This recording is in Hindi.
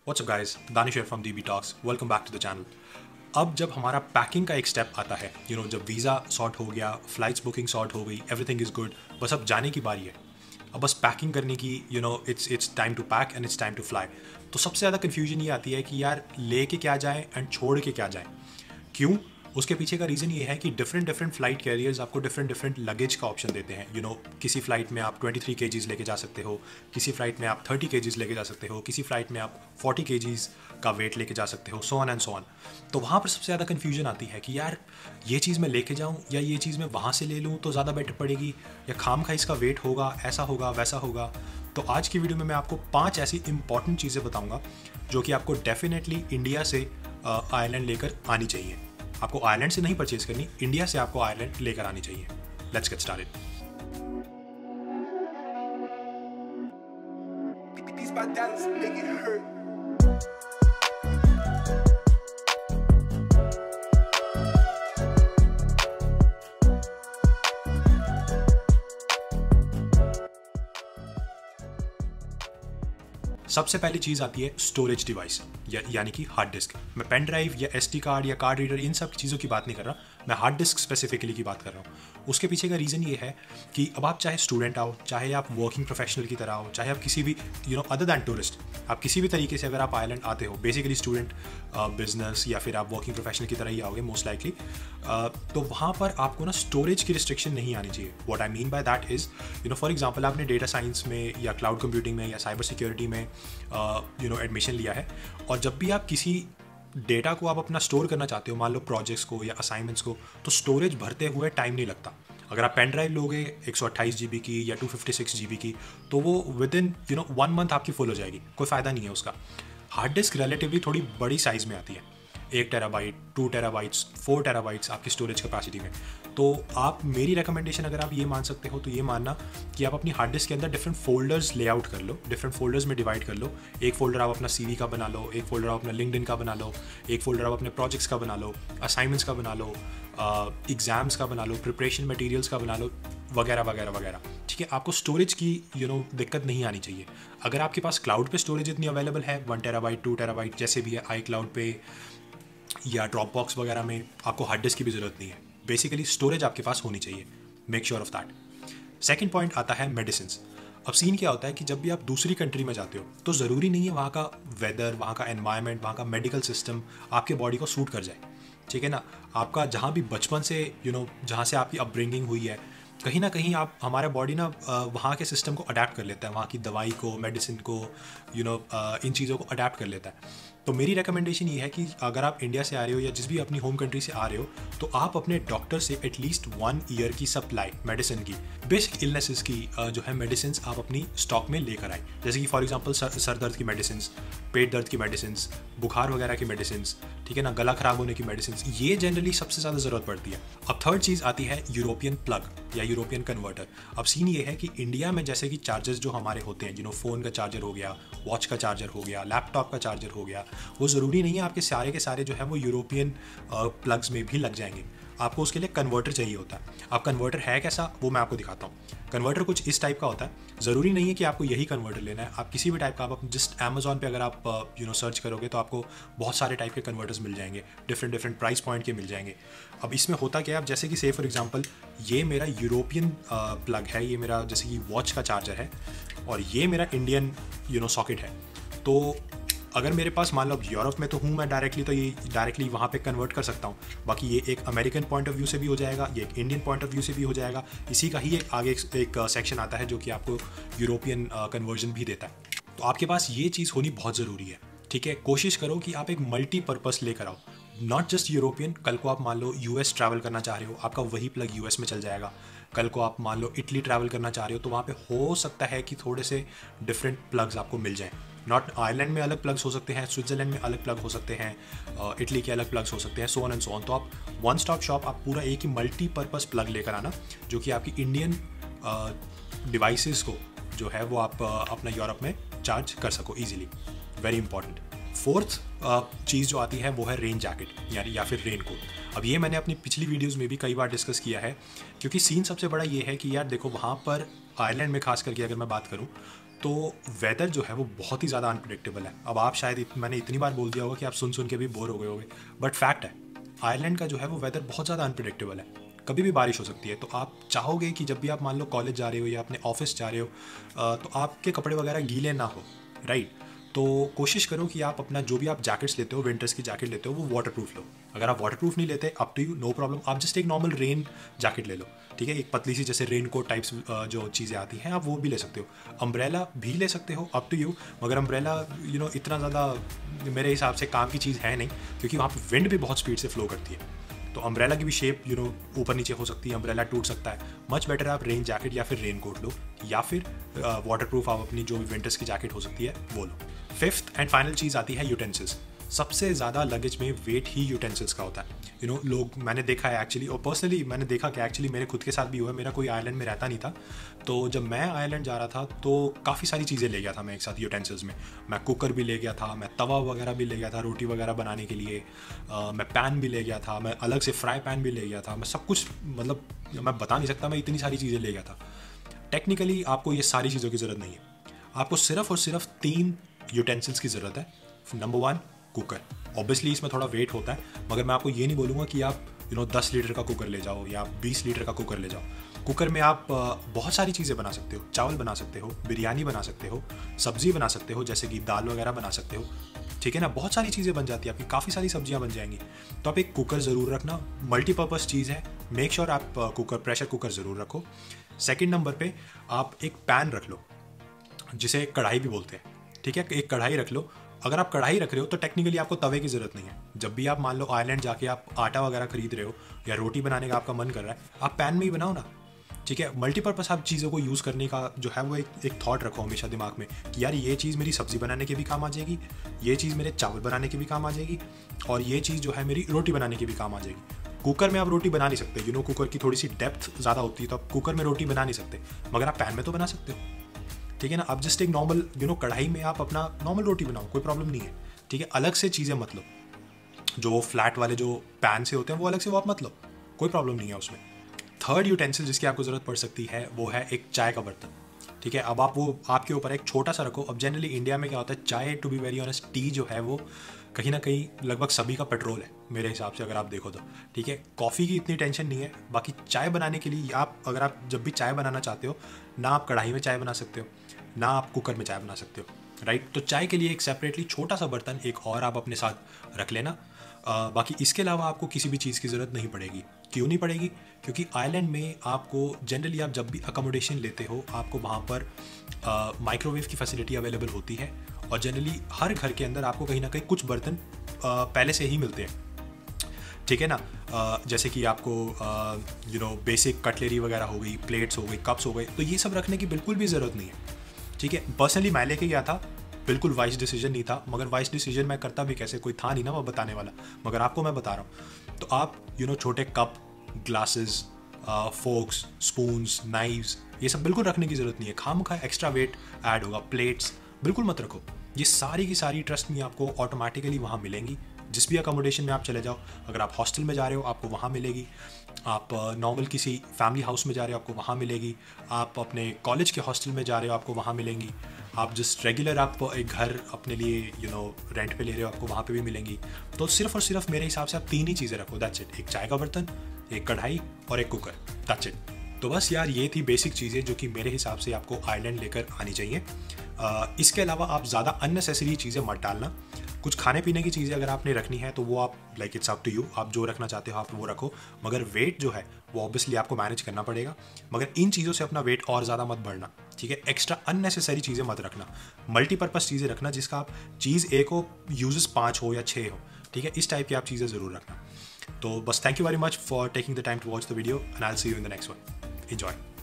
What's up guys, Danish from DB talks. Welcome back to the channel. अब जब हमारा पैकिंग का एक स्टेप आता है, जब वीज़ा सॉर्ट हो गया, फ्लाइट्स बुकिंग सॉर्ट हो गई, एवरीथिंग इज़ गुड, बस अब जाने की बारी है। अब बस पैकिंग करने की, it's time to pack and it's time to fly. तो सबसे ज़्यादा कन्फ्यूजन ये आती है कि यार लेके क्या जाए एंड छोड़ के क्या जाए। क्यों? उसके पीछे का रीज़न ये है कि डिफरेंट डिफरेंट फ्लाइट कैरियर्स आपको डिफरेंट डिफरेंट लगेज का ऑप्शन देते हैं। किसी फ्लाइट में आप 23 केजीज़ लेके जा सकते हो, किसी फ्लाइट में आप 30 केजीज़ लेके जा सकते हो, किसी फ्लाइट में आप 40 केजीज़ का वेट लेके जा सकते हो, so on and so on. तो वहाँ पर सबसे ज़्यादा कन्फ्यूजन आती है कि यार ये चीज़ मैं लेके जाऊँ या ये चीज़ मैं वहाँ से ले लूँ तो ज़्यादा बेटर पड़ेगी, या खाम खा इसका वेट होगा, ऐसा होगा वैसा होगा। तो आज की वीडियो में मैं आपको 5 ऐसी इंपॉर्टेंट चीज़ें बताऊँगा जो कि आपको डेफिनेटली इंडिया से आयरलैंड लेकर आनी चाहिए। आपको आयरलैंड से नहीं परचेज करनी, इंडिया से आपको आयरलैंड लेकर आनी चाहिए। Let's get started. These my dollars make it hurt. सबसे पहली चीज़ आती है स्टोरेज डिवाइस, यानी कि हार्ड डिस्क। मैं पेन ड्राइव या SD कार्ड या कार्ड रीडर इन सब चीज़ों की बात नहीं कर रहा, मैं हार्ड डिस्क स्पेसिफिकली की बात कर रहा हूँ। उसके पीछे का रीज़न ये है कि अब आप चाहे स्टूडेंट आओ, चाहे आप वर्किंग प्रोफेशनल की तरह हो, चाहे आप किसी भी अदर दैन टूरिस्ट, आप किसी भी तरीके से अगर आप आयरलैंड आते हो, बेसिकली स्टूडेंट, बिजनेस या फिर आप वर्किंग प्रोफेशनल की तरह ही आओगे मोस्ट लाइकली, तो वहाँ पर आपको ना स्टोरेज की रिस्ट्रिक्शन नहीं आनी चाहिए। What I mean by that is, for example आपने डेटा साइंस में या क्लाउड कंप्यूटिंग में या साइबर सिक्योरिटी में एडमिशन लिया है, और जब भी आप किसी डेटा को आप अपना स्टोर करना चाहते हो, मान लो प्रोजेक्ट्स को या असाइनमेंट्स को, तो स्टोरेज भरते हुए टाइम नहीं लगता। अगर आप पेन ड्राइव लोगे 128 GB की या 256 GB की, तो वो विद इन 1 मंथ आपकी फुल हो जाएगी, कोई फ़ायदा नहीं है उसका। हार्ड डिस्क रिलेटिवली थोड़ी बड़ी साइज़ में आती है, 1 टेराबाइट, 2 टेराबाइट्स, 4 टेराबाइट्स आपकी स्टोरेज कैपेसिटी में। तो आप, मेरी रिकमेंडेशन अगर आप ये मान सकते हो तो ये मानना कि आप अपनी हार्ड डिस्क के अंदर डिफरेंट फोल्डर्स लेआउट कर लो, डिफरेंट फोल्डर्स में डिवाइड कर लो। एक फोल्डर आप अपना CV का बना लो, एक फोल्डर आप अपना लिंक्डइन का बना लो, एक फोल्डर आप अपने प्रोजेक्ट्स का बना लो, असाइनमेंट्स का बना लो, एग्जाम्स का बना लो, प्रिपरेशन मटेरियल्स का बना लो, वगैरह वगैरह वगैरह। ठीक है, आपको स्टोरेज की दिक्कत नहीं आनी चाहिए। अगर आपके पास क्लाउड पे स्टोरेज इतनी अवेलेबल है, 1 टेराबाइट, 2 टेराबाइट जैसे भी है, आई क्लाउड पे या ड्रॉप बॉक्स वगैरह में, आपको हार्ड डिस्क की भी ज़रूरत नहीं है। बेसिकली स्टोरेज आपके पास होनी चाहिए, make sure of that. Second point आता है मेडिसिन। अब सीन क्या होता है कि जब भी आप दूसरी कंट्री में जाते हो तो ज़रूरी नहीं है वहाँ का वेदर, वहाँ का एनवायरनमेंट, वहाँ का मेडिकल सिस्टम आपके बॉडी को सूट कर जाए। ठीक है ना, आपका जहाँ भी बचपन से जहाँ से आपकी अपब्रिंगिंग हुई है, कहीं ना कहीं आप, हमारा बॉडी ना वहाँ के सिस्टम को अडेप्ट कर लेता है, वहाँ की दवाई को, मेडिसिन को, इन चीज़ों को अडेप्ट कर लेता है। तो मेरी रिकमेंडेशन ये है कि अगर आप इंडिया से आ रहे हो या जिस भी अपनी होम कंट्री से आ रहे हो, तो आप अपने डॉक्टर से एटलीस्ट 1 ईयर की सप्लाई मेडिसिन की, बेसिक इलनेसेस की जो है मेडिसिन आप अपनी स्टॉक में लेकर आए। जैसे कि फॉर एग्जांपल सर दर्द की मेडिसिन, पेट दर्द की मेडिसिन, बुखार वगैरह की मेडिसिन, ठीक है ना, गला खराब होने की मेडिसिन, ये जनरली सबसे ज़्यादा ज़रूरत पड़ती है। अब थर्ड चीज़ आती है यूरोपियन प्लग या यूरोपियन कन्वर्टर। अब सीन ये है कि इंडिया में जैसे कि चार्जर्स जो हमारे होते हैं, फ़ोन का चार्जर हो गया, वॉच का चार्जर हो गया, लैपटॉप का चार्जर हो गया, वो ज़रूरी नहीं है आपके सारे के सारे जो है वो यूरोपियन प्लग्स में भी लग जाएंगे। आपको उसके लिए कन्वर्टर चाहिए होता है। अब कन्वर्टर है कैसा, वो मैं आपको दिखाता हूँ। कन्वर्टर कुछ इस टाइप का होता है। ज़रूरी नहीं है कि आपको यही कन्वर्टर लेना है, आप किसी भी टाइप का, आप जस्ट अमेजॉन पे अगर आप सर्च करोगे तो आपको बहुत सारे टाइप के कन्वर्टर्स मिल जाएंगे, डिफरेंट डिफरेंट प्राइस पॉइंट के मिल जाएंगे। अब इसमें होता क्या है, अब जैसे कि से फॉर एग्जांपल ये मेरा यूरोपियन प्लग है, ये मेरा जैसे कि वॉच का चार्जर है, और ये मेरा इंडियन सॉकेट है। तो अगर मेरे पास, मान लो यूरोप में तो हूँ मैं डायरेक्टली, तो ये डायरेक्टली वहाँ पे कन्वर्ट कर सकता हूँ। बाकी ये एक अमेरिकन पॉइंट ऑफ व्यू से भी हो जाएगा, ये एक इंडियन पॉइंट ऑफ व्यू से भी हो जाएगा। इसी का ही एक आगे एक सेक्शन आता है जो कि आपको यूरोपियन कन्वर्जन भी देता है। तो आपके पास ये चीज़ होनी बहुत ज़रूरी है। ठीक है, कोशिश करो कि आप एक मल्टीपर्पज़ लेकर आओ, नॉट जस्ट यूरोपियन। कल को आप मान लो US ट्रैवल करना चाह रहे हो, आपका वही प्लग US में चल जाएगा। कल को आप मान लो इटली ट्रैवल करना चाह रहे हो, तो वहाँ पे हो सकता है कि थोड़े से डिफरेंट प्लग्स आपको मिल जाएं। नॉट आयरलैंड में अलग प्लग्स हो सकते हैं, स्विट्ज़रलैंड में अलग प्लग हो सकते हैं, इटली के अलग प्लग्स हो सकते हैं, so on and so on. तो आप वन स्टॉप शॉप, आप पूरा एक ही मल्टीपर्पज़ प्लग लेकर आना जो कि आपकी इंडियन डिवाइसेस को जो है वो आप अपना यूरोप में चार्ज कर सको ईजिली। Very important. फोर्थ चीज़ जो आती है वो है रेन जैकेट या फिर रेन कोट। अब ये मैंने अपनी पिछली वीडियोस में भी कई बार डिस्कस किया है, क्योंकि सीन सबसे बड़ा ये है कि यार देखो, वहाँ पर आयरलैंड में खास करके अगर मैं बात करूँ तो वेदर जो है वो बहुत ही ज़्यादा अनप्रिडिक्टेबल है। अब आप शायद मैंने इतनी बार बोल दिया होगा कि आप सुन के भी बोर हो गए होंगे, बट फैक्ट है आयरलैंड का जो है वो वेदर बहुत ज़्यादा अनप्रिडिक्टेबल है। कभी भी बारिश हो सकती है। तो आप चाहोगे कि जब भी आप मान लो कॉलेज जा रहे हो या अपने ऑफिस जा रहे हो तो आपके कपड़े वगैरह गीले ना हो, राइट। तो कोशिश करो कि आप अपना जो भी आप जैकेट्स लेते हो, विंटर्स की जैकेट लेते हो, वो वाटरप्रूफ लो। अगर आप वाटरप्रूफ नहीं लेते, up to you, no problem, आप जस्ट एक नॉर्मल रेन जैकेट ले लो, ठीक है। एक पतली सी जैसे रेन कोट टाइप्स जो चीज़ें आती हैं, आप वो भी ले सकते हो। अम्ब्रेला भी ले सकते हो, अप टू यू। मगर अम्ब्रेला इतना ज़्यादा मेरे हिसाब से काम की चीज़ है नहीं, क्योंकि वहाँ पर विंड भी बहुत स्पीड से फ्लो करती है। तो अम्ब्रेला की भी शेप ऊपर नीचे हो सकती है, अम्ब्रेला टूट सकता है। मच बेटर आप रेन जैकेट या फिर रेन कोट लो, या फिर वाटरप्रूफ आप अपनी जो भी विंटर्स की जैकेट हो सकती है वो लो। फिफ्थ एंड फाइनल चीज़ आती है यूटेंसिल्स। सबसे ज़्यादा लगेज में वेट ही यूटेंसिल्स का होता है। लोग, मैंने देखा है एक्चुअली, और पर्सनली मैंने देखा कि एक्चुअली मेरे खुद के साथ भी हुआ है। मेरा कोई आयरलैंड में रहता नहीं था, तो जब मैं आयरलैंड जा रहा था तो काफ़ी सारी चीज़ें ले गया था मैं एक साथ यूटेंसिल्स में। मैं कुकर भी ले गया था, मैं तवा वगैरह भी ले गया था रोटी वगैरह बनाने के लिए, मैं पैन भी ले गया था, मैं अलग से फ्राई पैन भी ले गया था, मैं सब कुछ, मतलब मैं बता नहीं सकता, मैं इतनी सारी चीज़ें ले गया था। टेक्निकली आपको ये सारी चीज़ों की ज़रूरत नहीं है, आपको सिर्फ और सिर्फ 3 यूटेंसिल्स की ज़रूरत है। Number 1, cooker. ऑब्वियसली इसमें थोड़ा वेट होता है, मगर मैं आपको ये नहीं बोलूँगा कि आप 10 लीटर का कुकर ले जाओ या 20 लीटर का कुकर ले जाओ। कुकर में आप बहुत सारी चीज़ें बना सकते हो। चावल बना सकते हो, बिरयानी बना सकते हो, सब्ज़ी बना सकते हो, जैसे कि दाल वगैरह बना सकते हो, ठीक है ना। बहुत सारी चीज़ें बन जाती है आपकी, काफ़ी सारी सब्जियां बन जाएंगी। तो आप एक कुकर ज़रूर रखना, मल्टीपर्पज़ चीज़ है। मेक श्योर आप प्रेशर कुकर ज़रूर रखो। सेकेंड नंबर पे आप एक पैन रख लो, जिसे कढ़ाई भी बोलते हैं, ठीक है। एक कढ़ाई रख लो। अगर आप कढ़ाई रख रहे हो तो टेक्निकली आपको तवे की ज़रूरत नहीं है। जब भी आप मान लो आयरलैंड जाके आप आटा वगैरह खरीद रहे हो या रोटी बनाने का आपका मन कर रहा है, आप पैन में ही बनाओ ना, ठीक है। मल्टीपर्पज़ आप चीज़ों को यूज़ करने का जो है वो एक थॉट रखो हमेशा दिमाग में कि यार ये चीज़ मेरी सब्ज़ी बनाने के भी काम आ जाएगी, ये चीज़ मेरे चावल बनाने के भी काम आ जाएगी, और ये चीज़ जो है मेरी रोटी बनाने के भी काम आ जाएगी। कुकर में आप रोटी बना नहीं सकते, कुकर की थोड़ी सी डेप्थ ज़्यादा होती है, तो आप कुकर में रोटी बना नहीं सकते, मगर आप पैन में तो बना सकते हो, ठीक है ना। आप जस्ट एक नॉर्मल कढ़ाई में आप अपना नॉर्मल रोटी बनाओ, कोई प्रॉब्लम नहीं है, ठीक है। अलग से चीज़ें मत लो, जो फ्लैट वाले जो पैन से होते हैं वो अलग से वो आप मत लो, कोई प्रॉब्लम नहीं है उसमें। थर्ड यूटेंसिल जिसकी आपको ज़रूरत पड़ सकती है वो है एक चाय का बर्तन, ठीक है। अब आप वो आपके ऊपर एक छोटा सा रखो। अब जनरली इंडिया में क्या होता है, चाय, to be very honest, tea जो है वो कहीं ना कहीं लगभग सभी का पेट्रोल है मेरे हिसाब से, अगर आप देखो तो, ठीक है। कॉफ़ी की इतनी टेंशन नहीं है। बाकी चाय बनाने के लिए अगर आप जब भी चाय बनाना चाहते हो, ना आप कढ़ाई में चाय बना सकते हो, ना आप कुकर में चाय बना सकते हो, राइट। तो चाय के लिए एक सेपरेटली छोटा सा बर्तन एक और आप अपने साथ रख लेना। बाकी इसके अलावा आपको किसी भी चीज़ की ज़रूरत नहीं पड़ेगी। क्यों नहीं पड़ेगी? क्योंकि आइलैंड में आपको जनरली आप जब भी अकोमोडेशन लेते हो, आपको वहाँ पर माइक्रोवेव की फैसिलिटी अवेलेबल होती है, और जनरली हर घर के अंदर आपको कहीं ना कहीं कुछ बर्तन पहले से ही मिलते हैं, ठीक है ना। जैसे कि आपको बेसिक कटलरी वगैरह हो गई, प्लेट्स हो गई, कप्स हो गए, तो ये सब रखने की बिल्कुल भी ज़रूरत नहीं है, ठीक है। पर्सनली मैं लेके गया था, बिल्कुल वाइस डिसीजन नहीं था, मगर वाइस डिसीजन मैं करता भी कैसे, कोई था नहीं ना वो बताने वाला, मगर आपको मैं बता रहा हूँ। तो आप छोटे cup, glasses, forks, spoons, knives, ये सब बिल्कुल रखने की ज़रूरत नहीं है। खामखा एक्स्ट्रा वेट ऐड होगा। प्लेट्स बिल्कुल मत रखो। ये सारी की सारी ट्रस्ट में आपको ऑटोमेटिकली वहाँ मिलेंगी। जिस भी अकोमोडेशन में आप चले जाओ, अगर आप हॉस्टल में जा रहे हो आपको वहाँ मिलेगी, आप नॉर्मल किसी फैमिली हाउस में जा रहे हो आपको वहाँ मिलेगी, आप अपने कॉलेज के हॉस्टल में जा रहे हो आपको वहाँ मिलेंगी, आप जस्ट रेगुलर आप एक घर अपने लिए रेंट पे ले रहे हो आपको वहाँ पे भी मिलेंगी। तो सिर्फ और सिर्फ मेरे हिसाब से आप 3 ही चीज़ें रखो, दैट्स इट। एक चाय का बर्तन, एक कढ़ाई और एक कुकर, दैट्स इट। तो बस यार ये थी बेसिक चीज़ें जो कि मेरे हिसाब से आपको आइलैंड लेकर आनी चाहिए। इसके अलावा आप ज़्यादा अननेसेसरी चीज़ें मत डालना। कुछ खाने पीने की चीज़ें अगर आपने रखनी है तो वो आप like it's up to you, आप जो रखना चाहते हो आप वो रखो, मगर वेट जो है वो ऑब्वियसली आपको मैनेज करना पड़ेगा। मगर इन चीज़ों से अपना वेट और ज़्यादा मत बढ़ना, ठीक है। एक्स्ट्रा अननेसेसरी चीज़ें मत रखना, मल्टीपर्पज़ चीज़ें रखना जिसका आप चीज़ एक हो, यूजेस 5 हो या 6 हो, ठीक है। इस टाइप की आप चीज़ें ज़रूर रखना। तो बस thank you very much for taking the time to watch the video and I will see you in the next one. Enjoy.